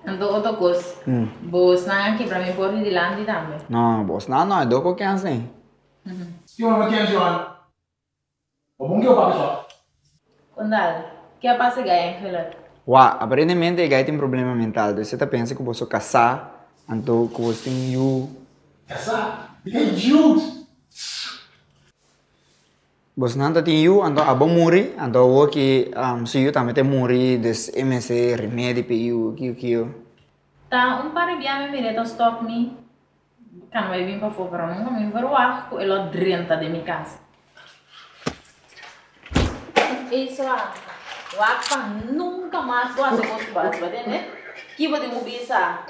Então, outra coisa. Vos não aqui para mim pôr de lá também. Não, boss, não, é do que eu assim. Que homem que é, João? O bom que eu pago só. Condal, que é para chegar em Helena? Uau, aparentemente ele tem problema mental. Você tá pensando que você casar, então que você tem you. Casar? Que é Jude? Você não tem you, então a bom morrer, então o que se you também tem morrer des MSC remédio para you, que. Tá, para via me mire stop me. Kan vai vir para fora, não me verwag, ela drenta de minha casa. Isso lá. Waka nunca mais vai ser construído, entende? Que vai demorar?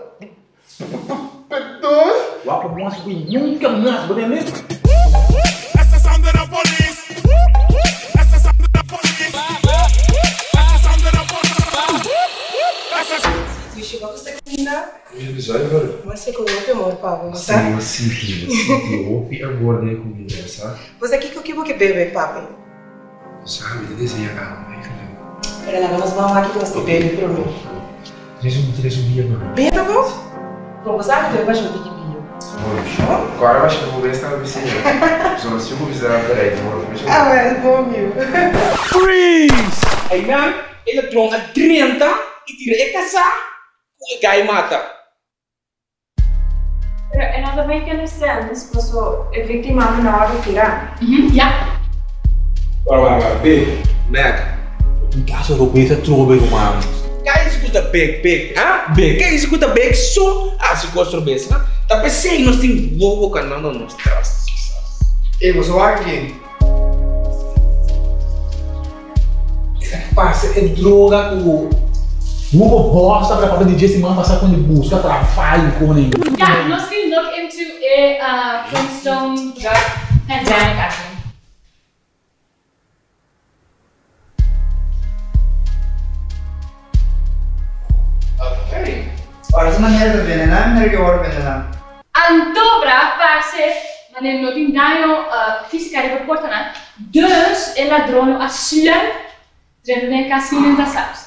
O Apa bom assim, nunca mais, pode entender? Essa sound da polícia. Essa sound da polícia. Essa sound da polícia. Vixe, você que ainda. Mas Você coloca amor, Pablo, Sim, sabe? assim, filho, assim, eu ouvi agora aí comigo, sabe? Você aqui que eu que bebe, Pablo? Sabe, de desenhar a alma, aí, filho. Era lá, nós vamos aqui que você bebe para mim. Tens um dia, mano. Bem, tá bom? Não, você sabe que eu gosto de vinho. Agora eu acho que eu vou ver se tá na piscina. Só se eu vou visitar, peraí, demora pra Ah, é bom, meu. Freeze! Aí, não, ele tronca 30 e tira e caçar, o gai mata. Pero en other way que understand, esposo, é vítima na hora de tirar. Já. Agora, big, Mac. Em casa do beijo, trove, mano. Quem escuta big, ah? Big. Quem escuta big, só se gosta do beijo, né? Tá pensando, nós temos vovô canal no nosso traço. Ei, você vai aqui? Parça, é droga com uma bosta para fazer DJ semana passar quando busca trabalho com nenhum. Yeah, nós can look into a Flintstone drug pandemic actually. Ok. Ora, se maneira de venenar, maneira que eu vou venenar. Andobra parece, mas não tem dano físico de proporção, né? Dus é ladrão a slang dentro da casa da sabes.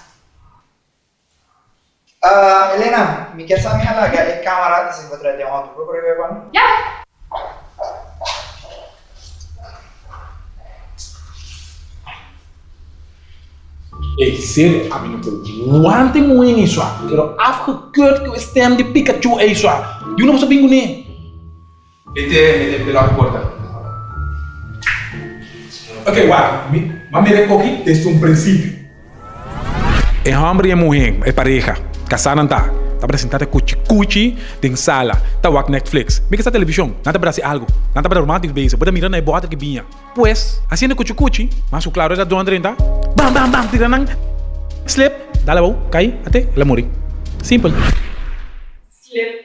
Helena, me quer saber lá que é camarada se encontrar de onde? Procura ver quando? Yeah. Ei, sério, a minha pergunta. Quanto muito isso? Eu afgekeurd que o stem de Pikachu é isso. Eu não sabia o nem. Mete pela porta. Ok, mas me recogi desde um princípio. É homem e mulher, é pareja. Casaram tá. Tá apresentado cuchi tem sala. Tá wak Netflix. Me que essa televisão, nada para ser algo. Nada para romântico beijo. Pode mirar na boata que vinha. Pues, assim é cuchi, mas o claro era do André, tá? Bam, tiranang. Slip, dala bom, cai, até ela morre. Simple. Slip,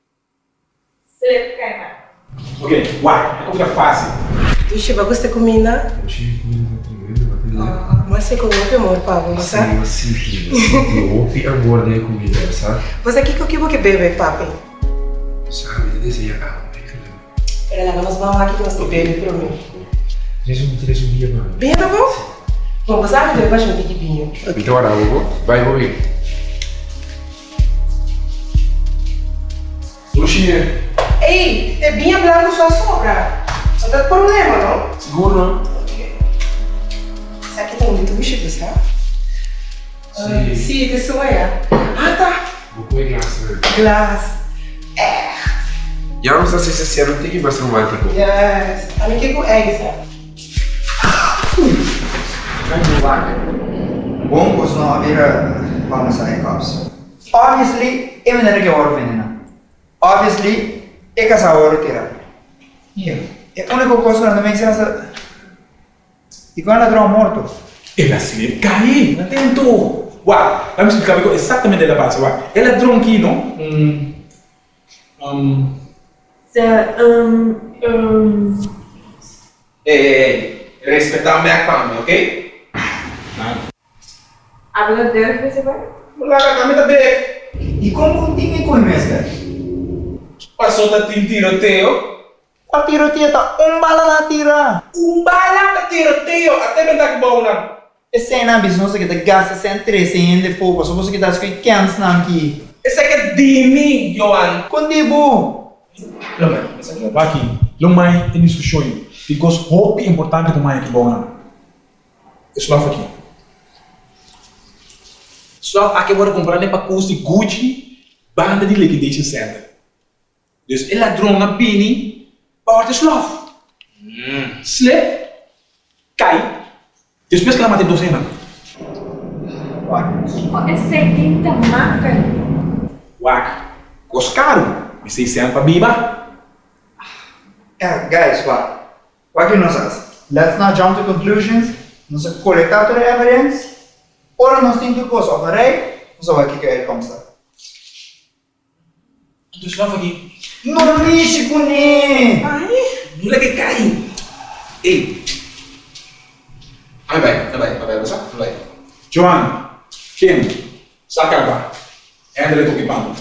cai mais. Ok, é coisa fácil. Vixe, você comida? Eu achei que ele tá tremendo, bateria. Mas você coloca amor, Pablo, sabe? Assim, filho, assim, eu ouvi agora aí comigo, sabe? Você aqui que bebe, Pablo? Sabe, de desenhar a alma, aí, filho. Era lá, nós vamos aqui que você bebe para mim. Tens um dia, mano. Bem, tá bom? Bom, você sabe que eu gosto de vinho. Então, agora, vai morrer. Luxinha. Ei, é bem hablando sua sogra. Não tem problema, não? Seguro, não? Isso aqui tá muito bicho, sabe? Sim, isso é. Ah, tá. Vou comer glass, velho. Glass. E a nossa CCC não tem que ser romântico. Yes. A mim que é isso. Bom, você não vira vamos sair cops. Obviously, é maneira que eu vou venenar. Obviously, é que essa hora tira. É a única coisa que não me ensina. E quando ela troca morto? Ela se cai, não tem tudo. Vamos explicar exatamente a base. Ela é tronquino. Respeitar a minha família, ok? Habla dele que você vai? Lá a família também. E como tinha conhecimento? Passou da tiroteio. A tiroteio tá bala na tira. Bala na tiroteio. Até bem tá que bom, não. Esse é na business que te gasta sem 300 de pouco, só você que tá com cans na aqui. Esse é que dimi, Johan. Condibu. Aqui, não mais tem discussão. Because hope é importante como é que bom. Slav aqui. Slav aqui agora comprar nem para custo Gucci, banda de liquidation center. Dus ele ladrão na pini, para o Slav. Slip, cai. Depois que ela mata docena. Oh, esse é quinta marca. Wak, cos caro, me 600 para biba. Guys, what you know says? Let's not jump to conclusions. Nós coletar toda a evidence. Ora nós temos que coisa op een rij. Nós vamos kijken uitkomsten. Dus Slav aqui. Não mexe com ele. Não lagi cai. Ei. Vai, vai. Johan, Kim, Sakarba, André Tukipano.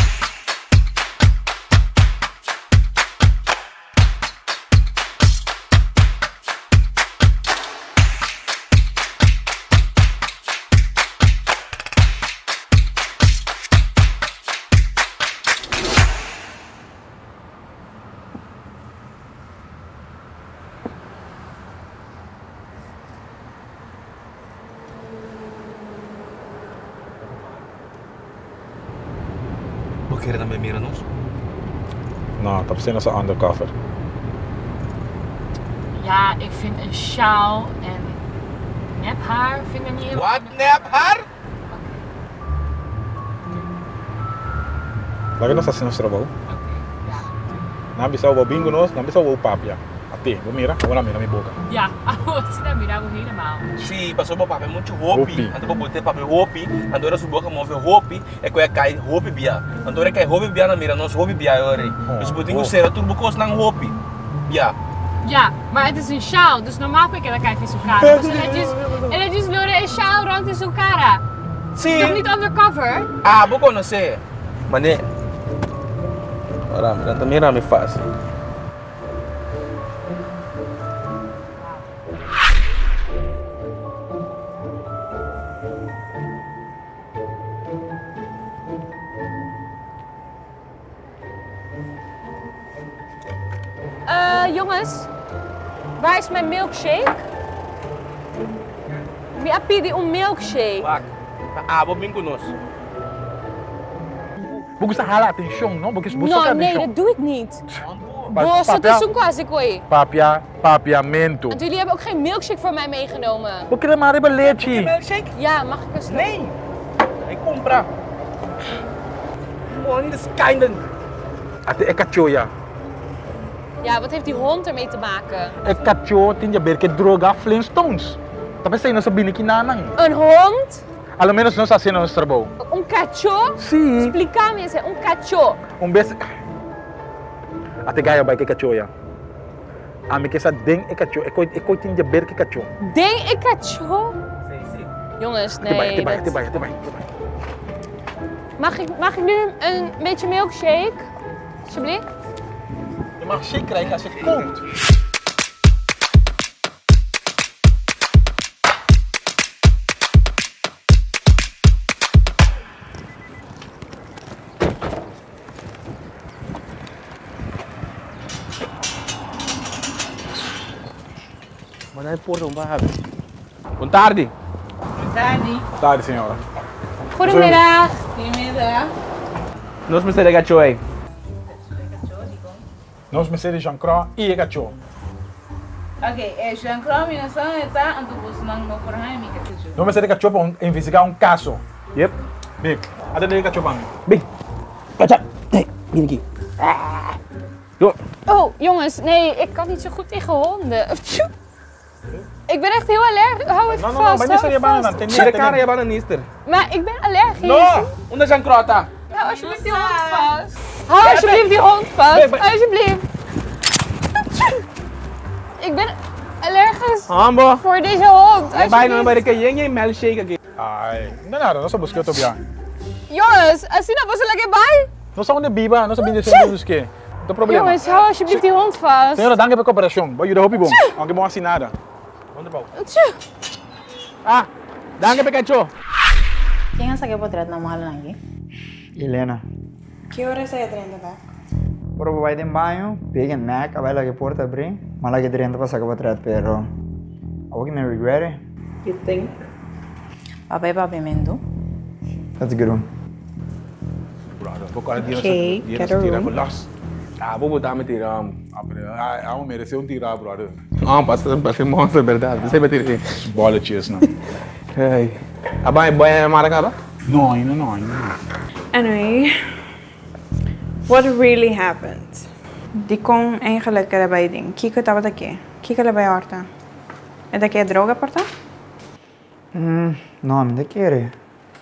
Quer dan bij meer dan ons? Nou, dat is een undercover. Ja, ik vind een sjaal en nephaar vind ik niet heel... Wat nephaar? Lagi nós assinamos trabalho. Não bisa o bingo nós, não bisa o papia. Até, vou mirar, agora mira minha boca. Ja, als je mirar helemaal. Sim, passou o papel muito hopi. Ando vou botar papel hopi. Ando era sua boca move hopi. É que cai hopi bia. Ando era cai hopi bia na mira, nós hopi bia ore. Dus moet ik zeggen, toen bekos nang hopi. Ja. Ja, maar het is een sjaal, dus normaal kun je dat kijken in zo'n cara. En het is nur een sjaal rond in zo'n cara. Sim. Toch niet undercover? Ah, vou conhecer. Mas né. Ora, mira, também não me faz. Jongens, waar is mijn milkshake? Me pedi um milkshake. Wak. Ah, vou vir conosco. Vou halen atenção, não? Porque No, nee, dat doe ik niet. Bos, dat is zo'n kwazikoi. Papiamento. Want jullie hebben ook geen milkshake voor mij meegenomen. Vou querer maar even leite. Milkshake? Ja, mag ik eens? Nee. Ik compra. Gewoon is kinden. Até é cachoya. Ja, wat heeft die hond ermee te maken? É cacho, tinha ver que droga Flintstones. Talvez aí não sabia nem que nanang. Een hond? Ao menos nós assim nós trabalho. Um cachorro? Sim. Explica-me isso, um cachorro. Beijo. Até ganha vai que cachoya. A mim que essa ding é cacho, é coi tinha ver que cacho. Ding ik cachorro? Sim. Jongens, nee. Te vai. Mag ik nu een beetje milkshake? Alsjeblieft? Je mag shake krijgen als je komt. Maar hij poort om waar. Boa tarde. Tarde, senhora. Goedemiddag. Nós me será gacho aí. Nós me seremos Jean Croix e cacho. Ok, Jean Croix, minha ação está ando buscando no correio, minha cacho. Nós me seremos cacho para investigar caso. Yep. Bem, até daí cacho para mim. Bem, kaca. Nee, gini gini. Yo. Oh, jongens, nee, ik kan niet zo goed tegen honden. Ik ben echt heel allergisch. Hou even vast. Maar niet je banana. Tira cara je bananister. Maar ik ben allergisch. No, onder Jean Croix ta. Hou alsjeblieft die hond vast. Hou alsjeblieft die hond vast. Alsjeblieft. Ik ben allergisch Ambo. voor deze hond. Bijna bij de kajeng je milkshake aqui. Ai, não, nós buscamos outro bia. Jongens, Asina, was er lekker bij? Nós somos de biba, nós sabemos de buscar. Não problema. Jongens, hou alsjeblieft die hond vast. Senhora, dank voor de cooperação. Boa, jullie hoop je bom. Anche bom assinada. Onderbouw. Ah, danke Pikachu. Quem é essa que portrait na mala aqui? Helena. Que hora sai a trem da Ora vai de banho, pega Mac, vai lá que porta abrir, mas lá que dentro para sacar para pero how can I regret it? You think? Papai pavimento. That's a good one. Brother, por causa disso, Okay, get a room. com los. Ah, vou botar me tirar, ah, merecer tirar, brother. Ah, passa monstro, verdade. Você vai ter bola cheers, não. Hey. Abang, boy yang marah apa? Não, não. Anyway, what really happened? Die kon eigenlijk erbij ding. Kiko tava daqui. Kiko erbij horta. É daqui a droga porta? Não, me quer.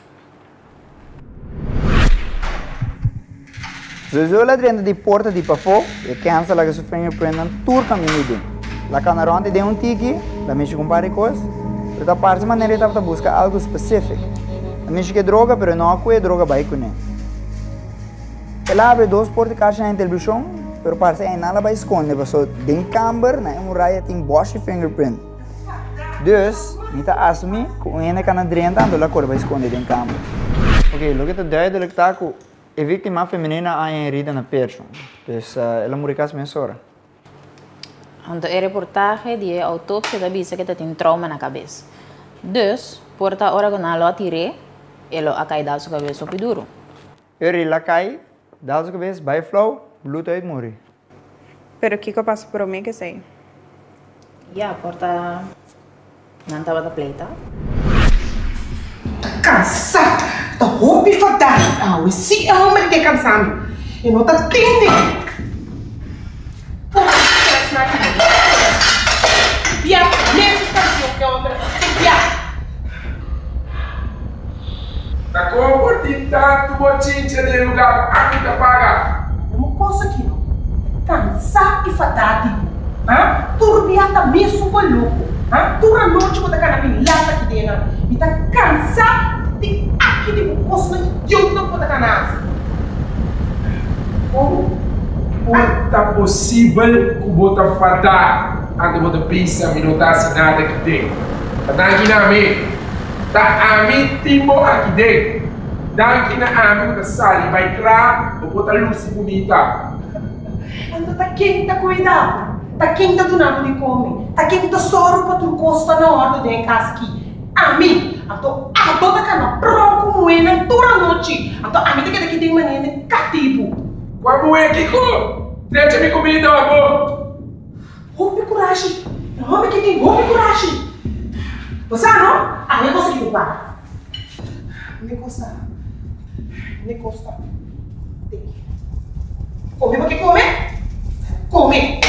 Zuzu lá dentro de porta de pafo, e cancela que seu fingerprint não tour caminho de. Lá canarante de tiki, lá mexe com várias coisas. Da parte maneira ele estava buscar algo específico. A mexe que droga, pero não é droga vai com ele. Ele abre 2 portas de caixa na televisão, pero parece que nada vai esconder, porque den camber, né, raia tem boche fingerprint. Dus, niet assumir que o ene kan drenta ando la cor vai esconder den camber. Ok, lo que te duidelijk tá que a vítima feminina há herida na perna. Dus ela morre caso mensora. Então, a reportagem de autópsia da bisa que tem trauma na cabeça. Dus, por a hora que não atirei, ele a cair da sua cabeça o duro. Ele lá cai, dá sua cabeça, vai flow, luta e morre. Pero Kiko passa por mim que sei. Ja, porta não estava da pleita. Cansado. Tá roupa e fatal. Ah, eu sei aonde que cansado. Eu não tá tendo. Pia, mesmo canção que homem. Pia. Tá comportando botinha de lugar aqui da paga. É uma coisa aqui, não. Cansado e fatal. Ah, turbiata mesmo com louco. Ah, toda a noite vou tacar na pilata aqui dentro. E tá cansado de aqui de uma coisa idiota vou tacar na. Como é possível que bota fatal antes bota pizza me não tá assinada aqui dentro? Tá aqui na mim. Tá a mim timo aqui dentro. Daqui na amigo da sala vai entrar ou botar luz bonita. Então tá quem tá cuidado. Tá quem tá donando de comer. Tá quem tá soro para tu costa na hora de casa aqui. A mim, então a toda cana pronto como ele toda a noite. Então a mim tem que daqui tem mania de cativo. Como é que co? Deixa me comida, amor. Roupa e coragem. Homem que tem roupa e coragem. Você não? Ah, nem consegui roubar. Nem costa. Nem costa. Come porque comer? Come.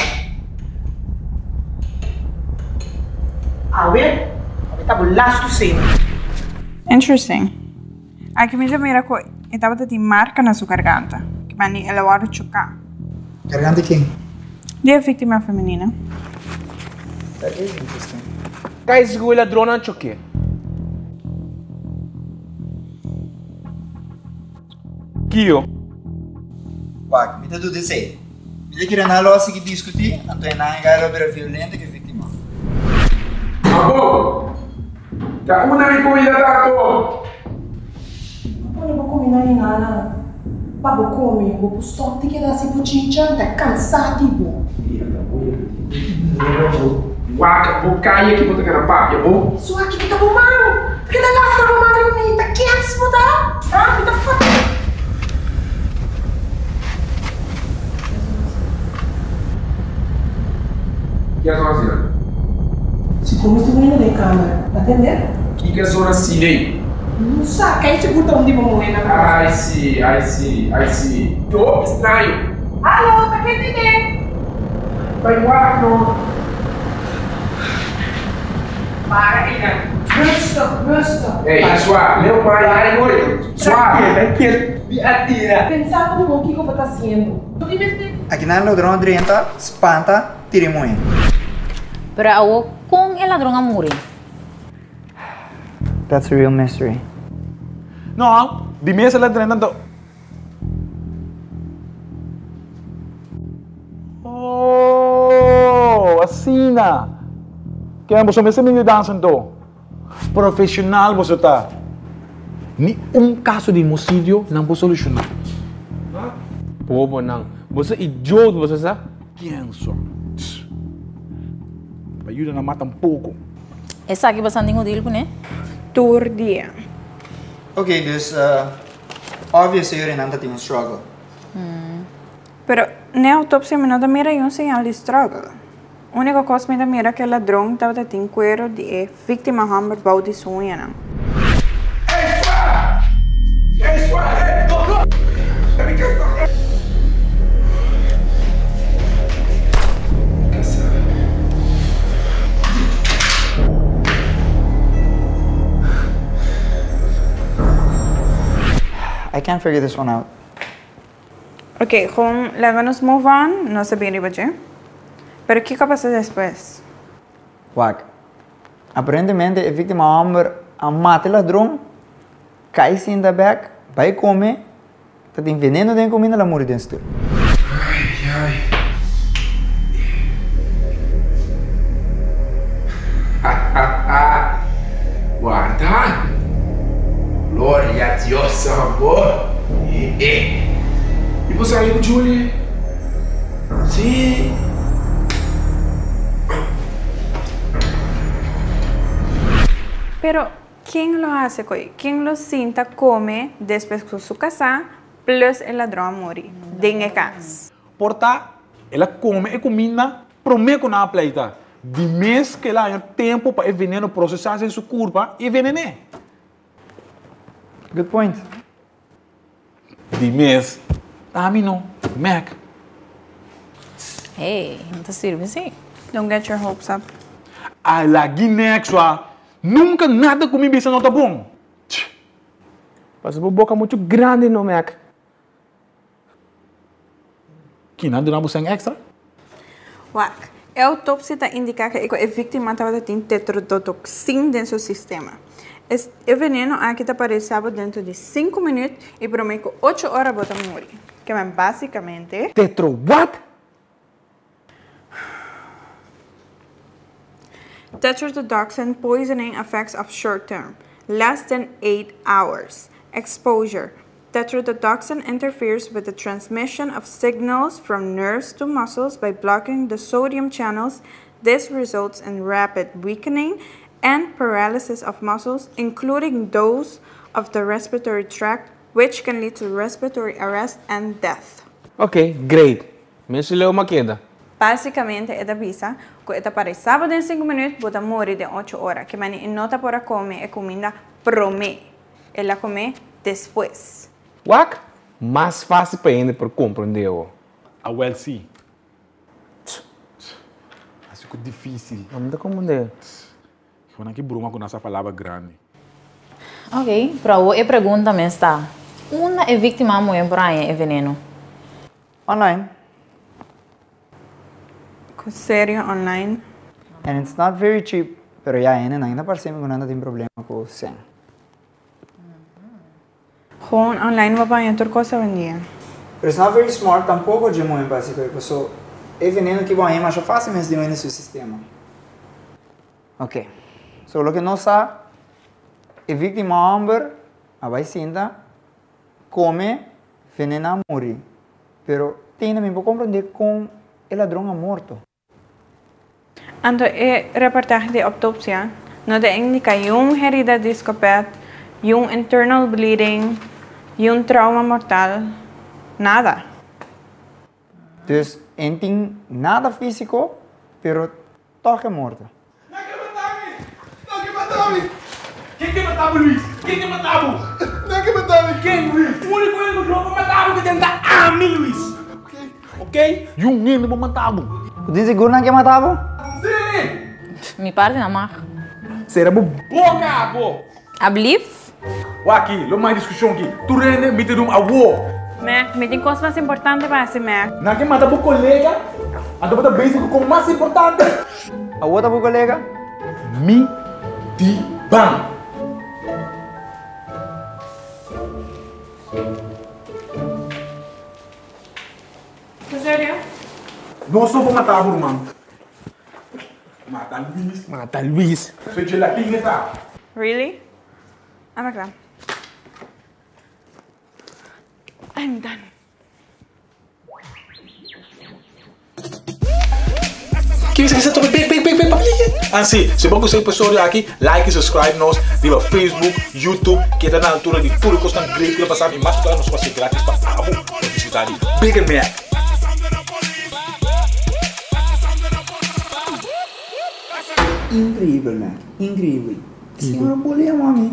A ver? Tá bolasto cena. Interesting. Aqui me mira que estava tem marca na sua garganta. Que mani ela vai chocar. Garganta quem? De a vítima feminina. That is interesting. Guys, gue ladrona choque. Kio. Wag, me dá tudo isso aí. Me dá que na loja que discutir, então é na galera para violenta que vítima. Amor, tá uma me comida dato. Não vou comer nem nada. Para comer, vou pro stop que dá se putinha, tá cansado bom. Waka, vou cair aqui botar na pá, é bom? Só aqui que tá bom, mano. Que tá gastando uma mano, tá quente se botar. Ah, que tá foda. Que é a zona assim? Se como tu vendo de câmera, tá entendendo? Que é a zona assim, aí? Não sabe, quem segura onde vamos morrer na casa? I see. Tô estranho. Alô, tá quem entender? Vai lá, não. Para, Renan. Rusta. Ei, suave, meu pai, ai, oi. Suave. Me atira. Pensava no que eu vou estar fazendo. Aqui na ladrão drenta, espanta, tira muito. Pero awo kung el ladrão a morrer. That's a real mystery. Não, de mesa ela treinando. Oh, assim na. Que ambos somos meio dançando. Profissional você tá. Ni caso de homicídio não vou solucionar. Bobo não. Você é idiota, você sabe? Quem sou? Ajuda na mata um pouco. Essa aqui bastante inútil, né? Tour dia. Ok, dus obviously jullie não tem struggle. Pero na autopsia me não mira um sinal de struggle. A única coisa que me mira que o ladrão estava tendo cuero de vítima hammer bouw de sonha não. I can't figure this one out. Ok, gewoon levanos move on, não sabia de bater. Pero o que passa depois? Wak. Aparentemente a vítima Amber a mata o ladrão, cai-se in da back, vai comer, tá tem veneno dentro da comida, ela morre dentro. Guarda! Glória a Deus, amor! E você ali com Julie? Sim! Pero quem lo hace coi? Quem lo sinta come depois que su casa plus el ladrão morre dentro de casa. Porta, ela come e comida, promete na pleita. De mês que ela tem tempo para o veneno processar em sua curva e venenar. Good point. De mês, a mim não, Mac. Hey, não tá sirve assim. Don't get your hopes up. A la Guiné-Xua, nunca nada comigo isso não tá bom. Passa por boca muito grande, não, Mac? Que nada não sangue extra? Wak. A autopsia está indica que a vítima estava tendo tetrodotoxina dentro do sistema. O veneno aqui está aparecendo dentro de 5 minutos e promete que 8 horas bota morrer. Que é basicamente... Tetro, what? Tetrodotoxin poisoning effects of short term, less than 8 hours. Exposure. Tetrodotoxin interferes with the transmission of signals from nerves to muscles by blocking the sodium channels. This results in rapid weakening and paralysis of muscles, including those of the respiratory tract, which can lead to respiratory arrest and death. Ok, great. Mesmo leu uma queda. Basicamente, esta avisa que esta apareceu em 5 minutos, bota morrer de 8 horas. Que mani nota para comer a comida promete. Ela come depois. Wak? Mais fácil para ele para compreender. A well sim. Acho que é difícil. Não dá compreender. Eu não quero bruma com essa palavra grande. Ok, para a pergunta me está. Uma é vítima morrer por aí é veneno. Online. Sério, online. And it's not very cheap, pero ya ainda parecemos que não tem problema com o sangue. Gewoon online vai para outra coisa vendia. But it's not very smart tampoco de muito básico, porque é veneno que vai mais facilmente de no seu sistema. Ok. So lo que não sabe, a vítima Amber, a vai sinta, come, veneno morre. Pero tem também para compreender com o ladrão morto. Então, a reportagem de autopsia não indica herida de escopeta, internal bleeding, trauma mortal, nada. Dus, não tem nada físico, pero toque morto. Não que matava! Quem que matava, Luiz? Quem que matava? Não que matava! Quem, Luiz? O único que não matava que tentar a mim, Luiz. Ok? E um menino matava. Você seguro não que matava? Sim! Me parte na marra. Será boca, pô! A blif? Aqui, não mais discussão aqui. Tu rende, me te dum a wo. Mac, me tem coisa mais importante para esse Mac. Não que matar o colega, a do bota basic como mais importante. A outra pro colega? Me ti bam. Sério? Não sou para matar o irmão. Mata Luiz. Mata Luiz. Foi de latinha, tá? Really? I'm klaar. I'm done. Quem quiser também, bem. Assim, se você gostou do episódio aqui, like e subscribe nos, viva Facebook, YouTube, que está na altura de tudo que está great, que passar em mais para nos fazer grátis para abo, para visitar de Big Mac. Incrível, Mac. Incrível. A senhora boleia, mami.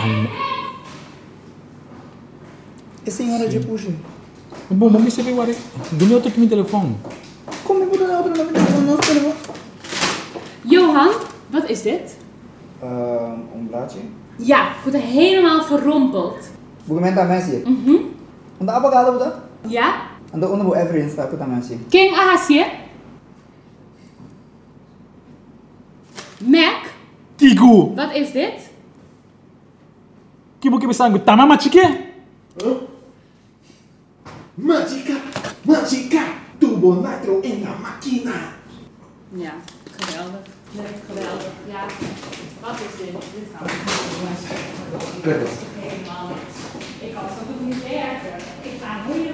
A senhora de puxa. Bom, vamos receber agora. Doe outro meu telefone. Como eu vou dar outro nome de nosso telefone? Johan, wat is dit? Blaadje. Ja, ik word helemaal verrompeld. Documenta Messi. Anda apa kata buta? Ja? Anda bu every insta puta Messi. King Ahasie? Mac? Tigo! Wat is dit? Que bisa gue tama machike? Magica, turbo nitro en la máquina. Ja, geweldig. Nee, geweldig. Ja. Wat is dit? Dit gaat helemaal niet. Ik kan het ook niet werken. Ik ga nooit